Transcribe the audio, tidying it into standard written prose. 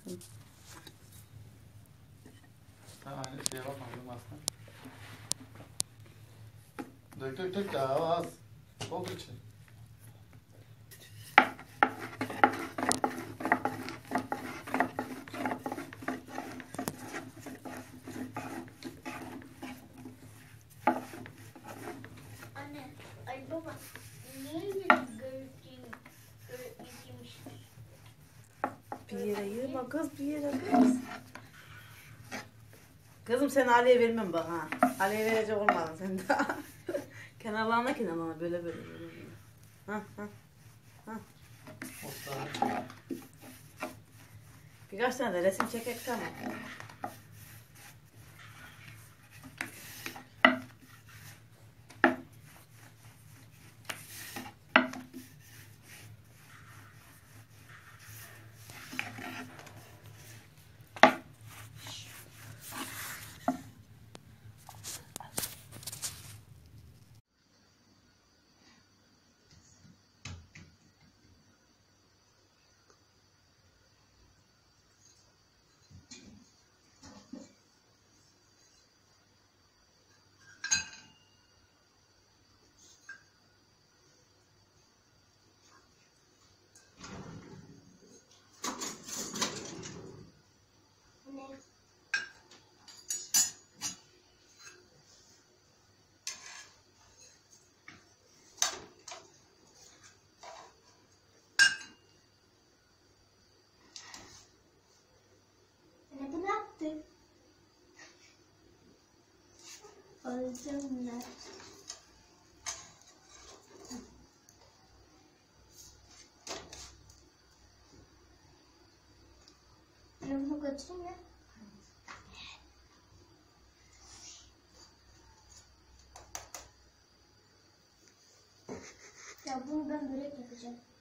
Ha, aynı şeye bakmadım aslında. Dök daha az. Doldur içine. Anne, ay baba, niye görüntüyü yemiştir? Bir yere yığma kız, bir yere kız. Kızım sen Ali'ye vermem bak ha. Ali'ye verecek olmadın sen de. kenarlarına böyle. Ha. Otlar. Birkaç tane de resim çekek tamam. Anne, anne bu ne yaptı? Öldüm ben. Anne bunu götüreyim mi? Ya bunu ben börek yapacağım.